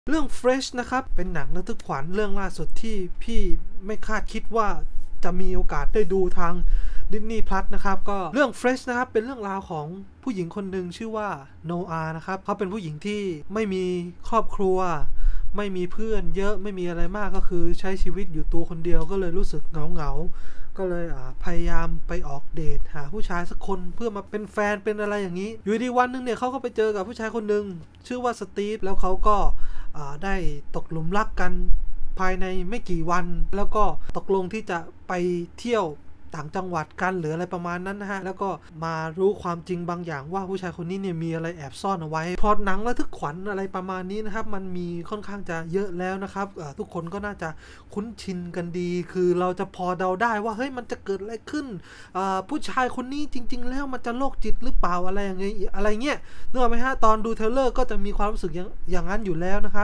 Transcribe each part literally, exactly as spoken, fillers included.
เรื่อง Fresh นะครับเป็นหนังระทึกขวัญเรื่องล่าสุดที่พี่ไม่คาดคิดว่าจะมีโอกาสได้ดูทาง Disney Plus นะครับก็เรื่อง Fresh นะครับเป็นเรื่องราวของผู้หญิงคนหนึ่งชื่อว่าโนอานะครับเขาเป็นผู้หญิงที่ไม่มีครอบครัวไม่มีเพื่อนเยอะไม่มีอะไรมากก็คือใช้ชีวิตอยู่ตัวคนเดียวก็เลยรู้สึกเหงาๆก็เลยพยายามไปออกเดทหาผู้ชายสักคนเพื่อมาเป็นแฟนเป็นอะไรอย่างนี้อยู่ดีวันนึงเนี่ยเขาก็ไปเจอกับผู้ชายคนหนึ่งชื่อว่าสตีฟแล้วเขาก็ได้ตกหลุมรักกันภายในไม่กี่วันแล้วก็ตกลงที่จะไปเที่ยวต่างจังหวัดกันหรืออะไรประมาณนั้นนะฮะแล้วก็มารู้ความจริงบางอย่างว่าผู้ชายคนนี้เนี่ยมีอะไรแอบซ่อนเอาไว้พอหนังระทึกขวัญอะไรประมาณนี้นะครับมันมีค่อนข้างจะเยอะแล้วนะครับทุกคนก็น่าจะคุ้นชินกันดีคือเราจะพอเดาได้ว่าเฮ้ยมันจะเกิดอะไรขึ้นผู้ชายคนนี้จริงๆแล้วมันจะโรคจิตหรือเปล่าอะไรอย่างเงี้ยอะไรเงี้ยนึกออกไหมฮะตอนดูเทรลเลอร์ก็จะมีความรู้สึกอย่างอย่างนั้นอยู่แล้วนะครับ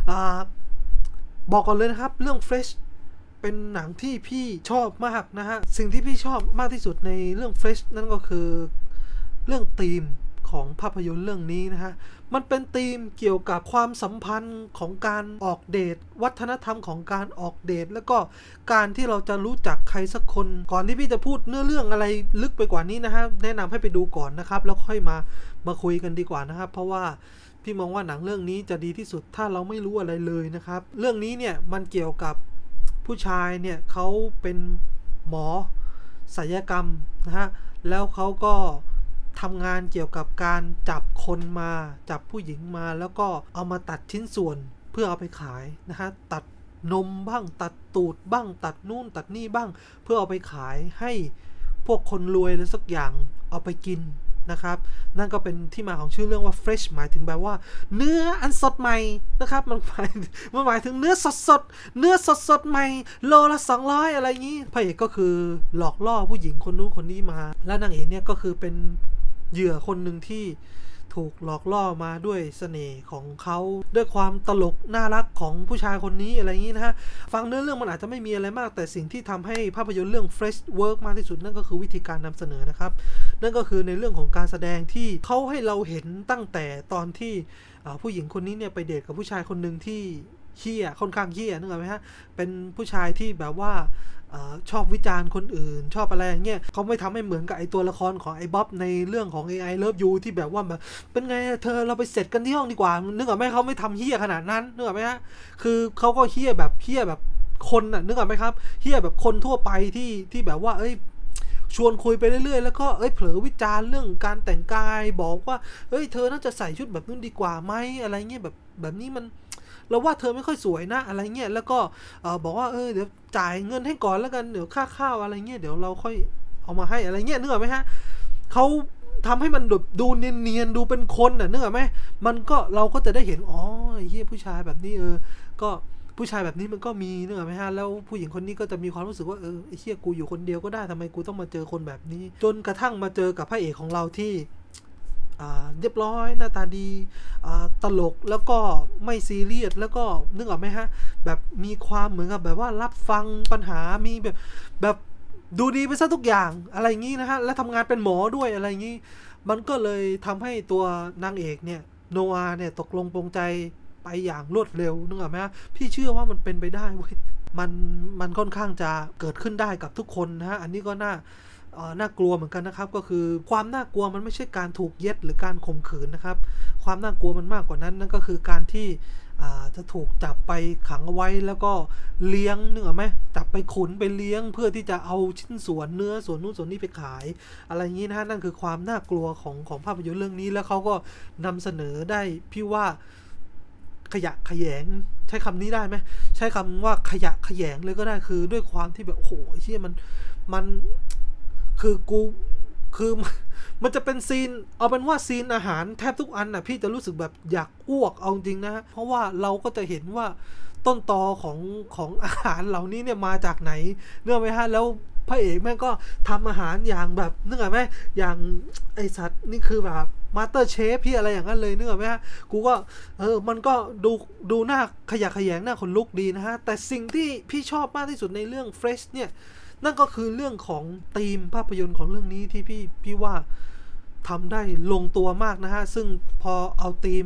บอกก่อนเลยนะครับเรื่อง Freshเป็นหนังที่พี่ชอบมากนะฮะสิ่งที่พี่ชอบมากที่สุดในเรื่อง Fresh นั่นก็คือเรื่องธีมของภาพยนตร์เรื่องนี้นะฮะมันเป็นธีมเกี่ยวกับความสัมพันธ์ของการออกเดทวัฒนธรรมของการออกเดทแล้วก็การที่เราจะรู้จักใครสักคนก่อนที่พี่จะพูดเนื้อเรื่องอะไรลึกไปกว่านี้นะฮะแนะนำให้ไปดูก่อนนะครับแล้วค่อยมามาคุยกันดีกว่านะครับเพราะว่าพี่มองว่าหนังเรื่องนี้จะดีที่สุดถ้าเราไม่รู้อะไรเลยนะครับเรื่องนี้เนี่ยมันเกี่ยวกับผู้ชายเนี่ยเขาเป็นหมอศัลยกรรมนะฮะแล้วเขาก็ทำงานเกี่ยวกับการจับคนมาจับผู้หญิงมาแล้วก็เอามาตัดชิ้นส่วนเพื่อเอาไปขายนะฮะตัดนมบ้างตัดตูดบ้างตัดนู่นตัดนี่บ้างเพื่อเอาไปขายให้พวกคนรวยหรือสักอย่างเอาไปกินนะครับนั่นก็เป็นที่มาของชื่อเรื่องว่า fresh หมายถึงแบบว่าเนื้ออันสดใหม่นะครับมันหมายมันหมายถึงเนื้อสดสดเนื้อสดสดใหม่โลละสองร้อยอะไรงี้พระเอกก็คือหลอกล่อผู้หญิงคนนู้นคนนี้มาแล้วนางเอกเนี่ยก็คือเป็นเหยื่อคนหนึ่งที่ถูกหลอกล่อมาด้วยเสน่ห์ของเขาด้วยความตลกน่ารักของผู้ชายคนนี้อะไรอย่างนี้นะฮะฟังเนื้อเรื่องมันอาจจะไม่มีอะไรมากแต่สิ่งที่ทำให้ภาพยนตร์เรื่อง Fresh Work มากที่สุดนั่นก็คือวิธีการนำเสนอนะครับนั่นก็คือในเรื่องของการแสดงที่เขาให้เราเห็นตั้งแต่ตอนที่ผู้หญิงคนนี้เนี่ยไปเดทกับผู้ชายคนหนึ่งที่เหี้ยค่อนข้างเหี้ยนึกออกไหมฮะเป็นผู้ชายที่แบบว่าชอบวิจารณ์คนอื่นชอบอะไรอย่างเงี้ยเขาไม่ทำให้เหมือนกับไอตัวละครของไอบ๊อบในเรื่องของ เอ ไอ Love You ที่แบบว่าแบบเป็นไงเธอเราไปเสร็จกันที่ห้องดีกว่านึกออกไหมเขาไม่ทำเฮี้ยขนาดนั้นนึกออกไหมฮะคือเขาก็เฮี้ยแบบเฮี้ยแบบคนน่ะนึกออกไหมครับเฮี้ยแบบคนทั่วไปที่ที่แบบว่าเอ้ยชวนคุยไปเรื่อยๆแล้วก็เอ้ยเผลอวิจารณ์เรื่องการแต่งกายบอกว่าเอ้ยเธอน่าจะใส่ชุดแบบนู้นดีกว่าไหมอะไรเงี้ยแบบแบบนี้มันเราว่าเธอไม่ค่อยสวยนะอะไรเงี้ยแล้วก็บอกว่าเออเดี๋ยวจ่ายเงินให้ก่อนแล้วกันเดี๋ยวค่าข้าวอะไรเงี้ยเดี๋ยวเราค่อยเอามาให้อะไรเงี้ยนึกออกไหมฮะเขาทำให้มันดูเนียนๆดูเป็นคนน่ะนึกออกไหมมันก็เราก็จะได้เห็นอ๋อไอ้เหี้ยผู้ชายแบบนี้เออก็ผู้ชายแบบนี้มันก็มีนึกออกไหมฮะแล้วผู้หญิงคนนี้ก็จะมีความรู้สึกว่าเออไอ้เหี้ยกูอยู่คนเดียวก็ได้ทำไมกูต้องมาเจอคนแบบนี้จนกระทั่งมาเจอกับพระเอกของเราที่เรียบร้อยหน้าตาดีตลกแล้วก็ไม่ซีเรียสแล้วก็นึกออกไหมฮะแบบมีความเหมือนกับแบบว่ารับฟังปัญหามีแบบแบบดูดีไปซะทุกอย่างอะไรอย่างนี้นะฮะและทำงานเป็นหมอด้วยอะไรอย่างนี้มันก็เลยทำให้ตัวนางเอกเนี่ยโนอาเนี่ยตกลงปรงใจไปอย่างรวดเร็วนึกออกไหมฮะพี่เชื่อว่ามันเป็นไปได้เว้ยมันมันค่อนข้างจะเกิดขึ้นได้กับทุกคนนะฮะอันนี้ก็น่าน่ากลัวเหมือนกันนะครับก็คือความน่ากลัวมันไม่ใช่การถูกเย็ดหรือการข่มขืนนะครับความน่ากลัวมันมากกว่านั้นนั่นก็คือการที่จะถูกจับไปขังเอาไว้แล้วก็เลี้ยงนึกออกไหมจับไปขุนไปเลี้ยงเพื่อที่จะเอาชิ้นส่วนเนื้อส่วนนู้นส่วนนี้ไปขายอะไรอย่างนี้นะฮะนั่นคือความน่ากลัวของของภาพยนตร์เรื่องนี้แล้วเขาก็นำเสนอได้พี่ว่าขยะขยงใช้คำนี้ได้ไหมใช้คำว่าขยะขยงเลยก็ได้คือด้วยความที่แบบโอ้โหเชี่ยมันมันคือกูคือมันจะเป็นซีนเอาเป็นว่าซีนอาหารแทบทุกอันน่ะพี่จะรู้สึกแบบอยากอ้วกเอาจริงนะฮะเพราะว่าเราก็จะเห็นว่าต้นตอของของอาหารเหล่านี้เนี่ยมาจากไหนเนื่องไหมฮะแล้วพระเอกแม่งก็ทำอาหารอย่างแบบนึกออกไหมอย่างไอสัตว์นี่คือแบบมาสเตอร์เชฟพี่อะไรอย่างนั้นเลยนึกออกไหมฮะกูก็เออมันก็ดูดูหน้าขยะแขยงหน้าคนลุกดีนะฮะแต่สิ่งที่พี่ชอบมากที่สุดในเรื่อง Fresh เนี่ยนั่นก็คือเรื่องของธีมภาพยนตร์ของเรื่องนี้ที่พี่พี่ว่าทำได้ลงตัวมากนะฮะซึ่งพอเอาธีม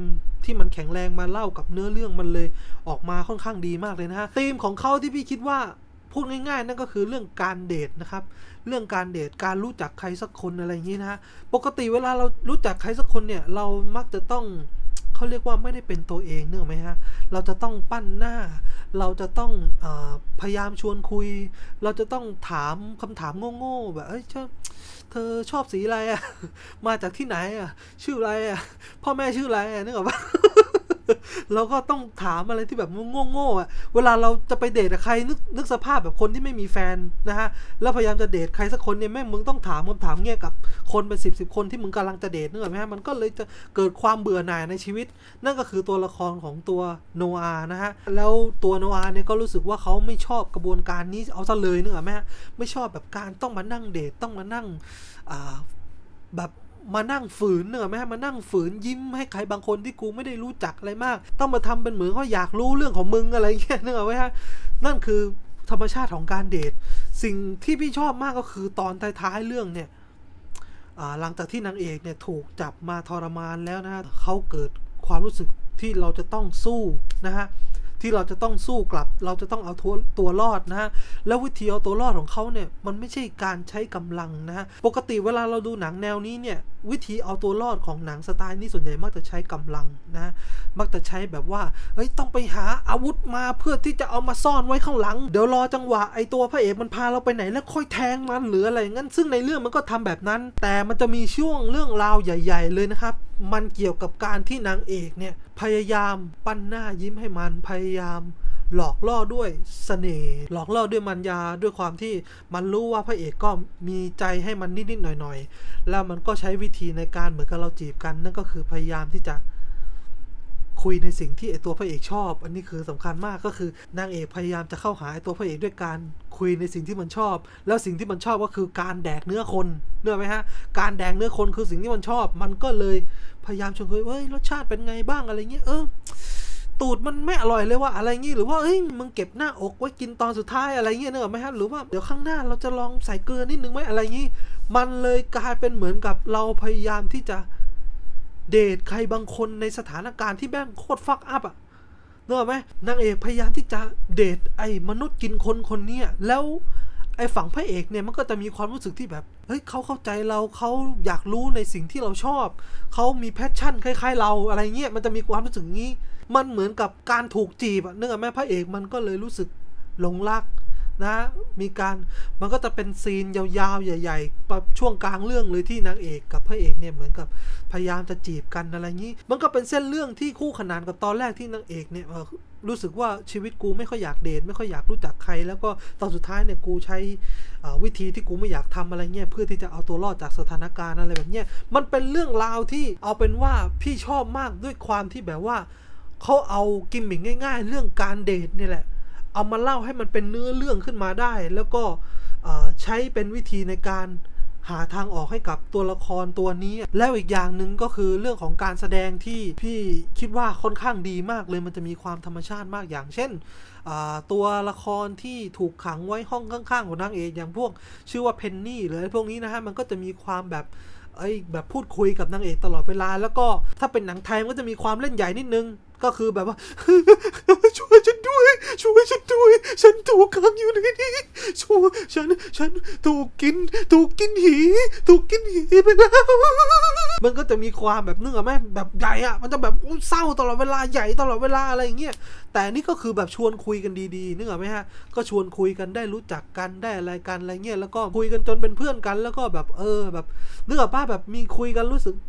ที่มันแข็งแรงมาเล่ากับเนื้อเรื่องมันเลยออกมาค่อนข้างดีมากเลยนะฮะธีมของเขาที่พี่คิดว่าพูดง่ายๆนั่นก็คือเรื่องการเดทนะครับเรื่องการเดทการรู้จักใครสักคนอะไรอย่างนี้นะฮะปกติเวลาเรารู้จักใครสักคนเนี่ยเรามักจะต้องเขาเรียกว่าไม่ได้เป็นตัวเองเนอะไหมฮะเราจะต้องปั้นหน้าเราจะต้องเอ่อพยายามชวนคุยเราจะต้องถามคำถามโง่ๆแบบเอ้ยเธอชอบสีอะไรอ่ะมาจากที่ไหนอ่ะชื่ออะไรอ่ะพ่อแม่ชื่ออะไรอ่ะนึกออกปะ เราก็ต้องถามอะไรที่แบบโง่ๆอ่ะเวลาเราจะไปเดทกับใครนึกนึกสภาพแบบคนที่ไม่มีแฟนนะฮะแล้วพยายามจะเดทใครสักคนเนี่ยแม่งมึงต้องถามคำถามเงี้ยกับคนเป็นสิบสิบคนที่มึงกำลังจะเดทนึกออกไหมฮะมันก็เลยจะเกิดความเบื่อหน่ายในชีวิตนั่นก็คือตัวละครของตัวโนอาห์นะฮะแล้วตัวโนอาห์เนี่ยก็รู้สึกว่าเขาไม่ชอบกระบวนการนี้เอาซะเลยนึกออกไหมฮะไม่ชอบแบบการต้องมานั่งเดทต้องมานั่งอ่าแบบมานั่งฝืนเนอะแม่มานั่งฝืนยิ้มให้ใครบางคนที่กูไม่ได้รู้จักอะไรมากต้องมาทำเป็นเหมือนเขาอยากรู้เรื่องของมึงอะไรเงี้ยเนอะไหมฮะนั่นคือธรรมชาติของการเดทสิ่งที่พี่ชอบมากก็คือตอนท้ายๆเรื่องเนี่ยหลังจากที่นางเอกเนี่ยถูกจับมาทรมานแล้วนะฮะเขาเกิดความรู้สึกที่เราจะต้องสู้นะฮะที่เราจะต้องสู้กลับเราจะต้องเอาตัวตัวรอดนะฮะแล้ววิธีเอาตัวรอดของเขาเนี่ยมันไม่ใช่การใช้กำลังนะฮะปกติเวลาเราดูหนังแนวนี้เนี่ยวิธีเอาตัวรอดของหนังสไตล์นี้ส่วนใหญ่มักจะใช้กำลังนะมักจะใช้แบบว่าเอ้ยต้องไปหาอาวุธมาเพื่อที่จะเอามาซ่อนไว้ข้างหลังเดี๋ยวรอจังหวะไอตัวพระเอกมันพาเราไปไหนแล้วค่อยแทงมันหรืออะไรงั้นซึ่งในเรื่องมันก็ทำแบบนั้นแต่มันจะมีช่วงเรื่องราวใหญ่ๆเลยนะครับมันเกี่ยวกับการที่นางเอกเนี่ยพยายามปั้นหน้ายิ้มให้มันพยายามหลอกล่อด้วยเสน่ห์หลอกล่อด้วยมัญญาด้วยความที่มันรู้ว่าพระเอกก็มีใจให้มันนิดๆหน่อยๆแล้วมันก็ใช้วิธีในการเหมือนกับเราจีบกันนั่นก็คือพยายามที่จะคุยในสิ่งที่ไอตัวพระเอกชอบอันนี้คือสำคัญมากก็คือนางเอกพยายามจะเข้าหาไอตัวพระเอกด้วยการคุยในสิ่งที่มันชอบแล้วสิ่งที่มันชอบก็คือการแดกเนื้อคนเนื้อไหมฮะการแดกเนื้อคนคือสิ่งที่มันชอบมันก็เลยพยายามชวนคุยเฮ้ยรสชาติเป็นไงบ้างอะไรเงี้ยเออตูดมันไม่อร่อยเลยว่าอะไรงี้หรือว่าเฮ้ยมึงเก็บหน้าอกไว้กินตอนสุดท้ายอะไรเงี้ยเนอะไหมฮะหรือว่าเดี๋ยวข้างหน้าเราจะลองใส่เกลือนิดนึงไหมอะไรงี้มันเลยกลายเป็นเหมือนกับเราพยายามที่จะเดทใครบางคนในสถานการณ์ที่แม่งโคตรฟักอัพอ่ะเนอะไหมนางเอกพยายามที่จะเดทไอ้มนุษย์กินคนคนนี้แล้วไอ้ฝั่งพระเอกเนี่ยมันก็จะมีความรู้สึกที่แบบเฮ้ยเขาเข้าใจเราเขาอยากรู้ในสิ่งที่เราชอบเขามีแพชชั่นคล้ายๆเราอะไรเงี้ยมันจะมีความรู้สึกงี้มันเหมือนกับการถูกจีบอะเนื่องจากแม่พระเอกมันก็เลยรู้สึกหลงรักนะมีการมันก็จะเป็นซีนยาวๆใหญ่ๆแบบช่วงกลางเรื่องเลยที่นางเอกกับพระเอกเนี่ยเหมือนกับพยายามจะจีบกันอะไรงี้มันก็เป็นเส้นเรื่องที่คู่ขนานกับตอนแรกที่นางเอกเนี่ยรู้สึกว่าชีวิตกูไม่ค่อยอยากเดทไม่ค่อยอยากรู้จักใครแล้วก็ตอนสุดท้ายเนี่ยกูใช้วิธีที่กูไม่อยากทำอะไรเงี้ยเพื่อที่จะเอาตัวรอดจากสถานการณ์อะไรแบบเนี้ยมันเป็นเรื่องราวที่เอาเป็นว่าพี่ชอบมากด้วยความที่แบบว่าเขาเอากิมมิคง่ายๆเรื่องการเดทนี่แหละเอามาเล่าให้มันเป็นเนื้อเรื่องขึ้นมาได้แล้วก็ใช้เป็นวิธีในการหาทางออกให้กับตัวละครตัวนี้แล้วอีกอย่างหนึ่งก็คือเรื่องของการแสดงที่พี่คิดว่าค่อนข้างดีมากเลยมันจะมีความธรรมชาติมากอย่างเช่นตัวละครที่ถูกขังไว้ห้องข้างๆของนางเอกอย่างพวกชื่อว่าเพนนี่หรืออะไรพวกนี้นะฮะมันก็จะมีความแบบไอ้แบบพูดคุยกับนางเอกตลอดเวลาแล้วก็ถ้าเป็นหนังไทยมันก็จะมีความเล่นใหญ่นิดนึงก็คือแบบว่าช่วยฉันด้วยช่วยฉันด้วยฉันถูกขังอยู่ในนี้ช่วยฉันฉันถูกกินถูกกินหีถูกกินหีไปแล้วมันก็จะมีความแบบนึกออกไหมแบบใหญ่อะมันจะแบบเศร้าตลอดเวลาใหญ่ตลอดเวลาอะไรอย่างเงี้ยแต่นี่ก็คือแบบชวนคุยกันดีๆนึกออกไหมฮะก็ชวนคุยกันได้รู้จักกันได้อะไรกันอะไรเงี้ยแล้วก็คุยกันจนเป็นเพื่อนกันแล้วก็แบบเออแบบนึกออกป่ะแบบมีคุยกันรู้สึก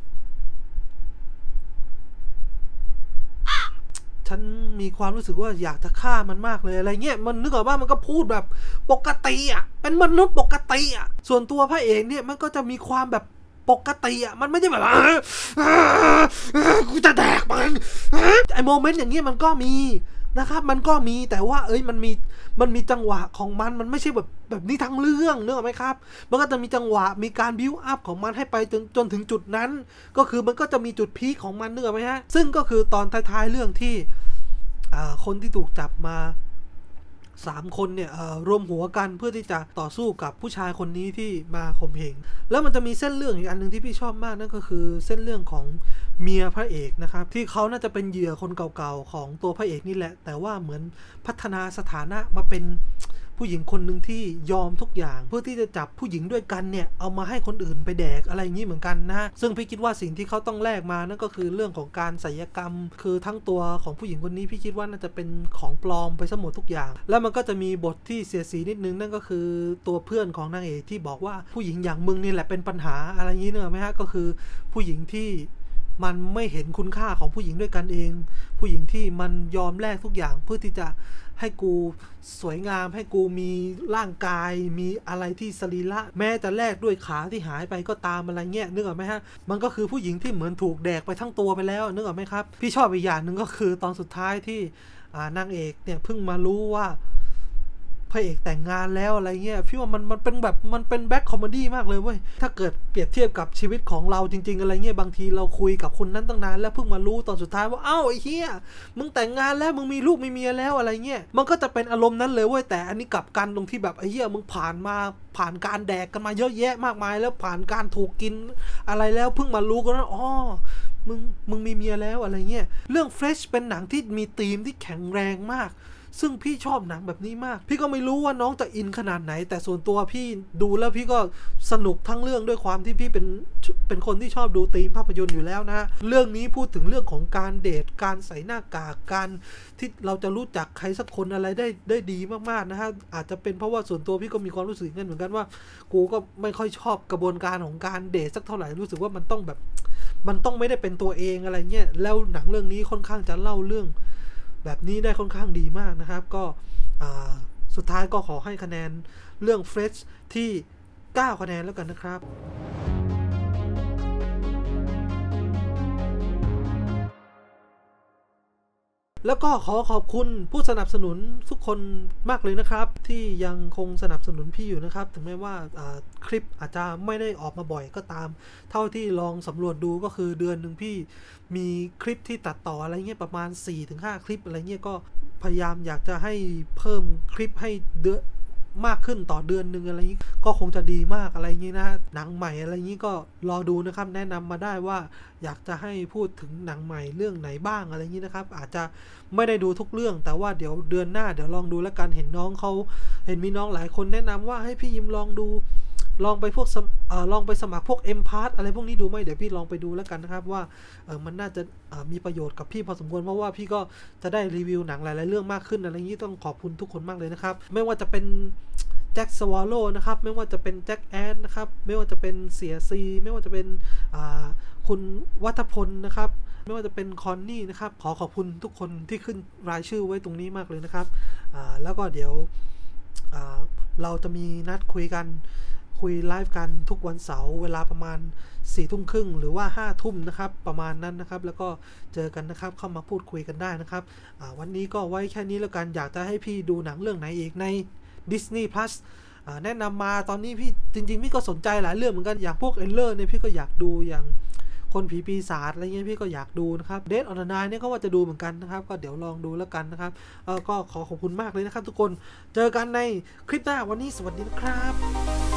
ฉันมีความรู้สึกว่าอยากจะฆ่ามันมากเลยอะไรเงี้ยมันนึกออกว่ามันก็พูดแบบปกติอ่ะเป็นมนุษย์ปกติอ่ะส่วนตัวพระเอกเนี่ยมันก็จะมีความแบบปกติอ่ะมันไม่ได้แบบกูจะแดกมันไอโมเมนต์อย่างเงี้ยมันก็มีนะครับมันก็มีแต่ว่าเอ้ยมันมีมันมีจังหวะของมันมันไม่ใช่แบบแบบนี้ทั้งเรื่องนึกออกไหมครับมันก็จะมีจังหวะมีการบิวอัพของมันให้ไปจนจนถึงจุดนั้นก็คือมันก็จะมีจุดพีคของมันนึกออกไหมฮะซึ่งก็คือตอนท้ายๆเรื่องที่คนที่ถูกจับมาสามคนเนี่ยรวมหัวกันเพื่อที่จะต่อสู้กับผู้ชายคนนี้ที่มาข่มเหงแล้วมันจะมีเส้นเรื่องอีกอันนึงที่พี่ชอบมากนั่นก็คือเส้นเรื่องของเมียพระเอกนะครับที่เขาน่าจะเป็นเหยื่อคนเก่าๆของตัวพระเอกนี่แหละแต่ว่าเหมือนพัฒนาสถานะมาเป็นผู้หญิงคนหนึ่งที่ยอมทุกอย่างเพื่อที่จะจับผู้หญิงด้วยกันเนี่ยเอามาให้คนอื่นไปแดกอะไรอย่างนี้เหมือนกันนะซึ่งพี่คิดว่าสิ่งที่เขาต้องแลกมานั่นก็คือเรื่องของการศัลยกรรมคือทั้งตัวของผู้หญิงคนนี้พี่คิดว่าน่าจะเป็นของปลอมไปซะหมดทุกอย่างแล้วมันก็จะมีบทที่เสียสีนิดนึงนั่นก็คือตัวเพื่อนของนางเอกที่บอกว่าผู้หญิงอย่างมึงนี่แหละเป็นปัญหาอะไรอย่างนี้เนอะไหมฮะก็คือผู้หญิงที่มันไม่เห็นคุณค่าของผู้หญิงด้วยกันเองผู้หญิงที่มันยอมแลกทุกอย่างเพื่อที่จะให้กูสวยงามให้กูมีร่างกายมีอะไรที่สรีระแม้จะแลกด้วยขาที่หายไปก็ตามอะไรเงี้ยนึกออกไหมฮะมันก็คือผู้หญิงที่เหมือนถูกแดกไปทั้งตัวไปแล้วนึกออกไหมครับพี่ชอบอีกอย่างหนึ่งก็คือตอนสุดท้ายที่นางเอกเนี่ยเพิ่งมารู้ว่าพระเอกแต่งงานแล้วอะไรเงี้ยพี่ว่ามันมันเป็นแบบมันเป็นแบ็คคอมเมดี้มากเลยเว้ยถ้าเกิดเปรียบเทียบกับชีวิตของเราจริงๆอะไรเงี้ยบางทีเราคุยกับคนนั้นตั้งนานแล้วเพิ่งมารู้ตอนสุดท้ายว่าอ้าวไอ้เหี้ยมึงแต่งงานแล้วมึงมีลูกมีเมียแล้วอะไรเงี้ยมันก็จะเป็นอารมณ์นั้นเลยเว้ยแต่อันนี้กลับกันตรงที่แบบไอ้เหี้ยมึงผ่านมาผ่านการแดกกันมาเยอะแยะมากมายแล้วผ่านการถูกกินอะไรแล้วเพิ่งมารู้กันว่าอ๋อมึงมึงมีเมียแล้วอะไรเงี้ยเรื่อง Fresh เป็นหนังที่มีธีมที่แข็งแรงมากซึ่งพี่ชอบหนังแบบนี้มากพี่ก็ไม่รู้ว่าน้องจะอินขนาดไหนแต่ส่วนตัวพี่ดูแล้วพี่ก็สนุกทั้งเรื่องด้วยความที่พี่เป็นเป็นคนที่ชอบดูธีมภาพยนตร์อยู่แล้วนะเรื่องนี้พูดถึงเรื่องของการเดทการใส่หน้ากากการที่เราจะรู้จักใครสักคนอะไรได้ได้ดีมากๆนะฮะอาจจะเป็นเพราะว่าส่วนตัวพี่ก็มีความรู้สึกงั้นเหมือนกันว่ากูก็ไม่ค่อยชอบกระบวนการของการเดทสักเท่าไหร่รู้สึกว่ามันต้องแบบมันต้องไม่ได้เป็นตัวเองอะไรเงี้ยแล้วหนังเรื่องนี้ค่อนข้างจะเล่าเรื่องแบบนี้ได้ค่อนข้างดีมากนะครับก็สุดท้ายก็ขอให้คะแนนเรื่อง Fresh ที่เก้าคะแนนแล้วกันนะครับแล้วก็ขอขอบคุณผู้สนับสนุนทุกคนมากเลยนะครับที่ยังคงสนับสนุนพี่อยู่นะครับถึงแม้ว่าคลิปอาจจะไม่ได้ออกมาบ่อยก็ตามเท่าที่ลองสำรวจดูก็คือเดือนหนึ่งพี่มีคลิปที่ตัดต่ออะไรเงี้ยประมาณ สี่ถึงห้า คลิปอะไรเงี้ยก็พยายามอยากจะให้เพิ่มคลิปให้เดือนมากขึ้นต่อเดือนหนึ่งอะไรนี้ก็คงจะดีมากอะไรอย่างนี้นะหนังใหม่อะไรนี้ก็รอดูนะครับแนะนำมาได้ว่าอยากจะให้พูดถึงหนังใหม่เรื่องไหนบ้างอะไรอย่างนี้นะครับอาจจะไม่ได้ดูทุกเรื่องแต่ว่าเดี๋ยวเดือนหน้าเดี๋ยวลองดูแล้วกันเห็นน้องเขาเห็นมีน้องหลายคนแนะนำว่าให้พี่ยิมลองดูลองไปพวกเอ่อลองไปสมัครพวก เอ็ม พาร์ท อะไรพวกนี้ดูไหมเดี๋ยวพี่ลองไปดูแล้วกันนะครับว่าเออมันน่าจะมีประโยชน์กับพี่พอสมควรเพราะว่าพี่ก็จะได้รีวิวหนังหลายๆเรื่องมากขึ้นอะไรอย่างนี้ต้องขอบคุณทุกคนมากเลยนะครับไม่ว่าจะเป็นแจ็คสวอลโล่นะครับไม่ว่าจะเป็นแจ็คแอดนะครับไม่ว่าจะเป็นเสียซีไม่ว่าจะเป็นคุณวัฒพลนะครับไม่ว่าจะเป็นคอนนี่นะครับขอขอบคุณทุกคนที่ขึ้นรายชื่อไว้ตรงนี้มากเลยนะครับแล้วก็เดี๋ยวเราจะมีนัดคุยกันคุยไลฟ์กันทุกวันเสาร์เวลาประมาณสี่ทุ่มครึ่งหรือว่าห้าทุ่มนะครับประมาณนั้นนะครับแล้วก็เจอกันนะครับเข้ามาพูดคุยกันได้นะครับวันนี้ก็ไว้แค่นี้แล้วกันอยากจะให้พี่ดูหนังเรื่องไหนอีกใน Disney Plus แนะนำมาตอนนี้พี่จริงๆพี่ก็สนใจหลายเรื่องเหมือนกันอย่างพวกเอลเลอร์เนี่ยพี่ก็อยากดูอย่างคนผีปีศาจอะไรเงี้ยพี่ก็อยากดูนะครับเดทออนไลน์เนี่ยก็ว่าจะดูเหมือนกันนะครับก็เดี๋ยวลองดูแล้วกันนะครับก็ขอขอบคุณมากเลยนะครับทุกคนเจอกันในคลิปหน้าวันนี้สวัสดีครับ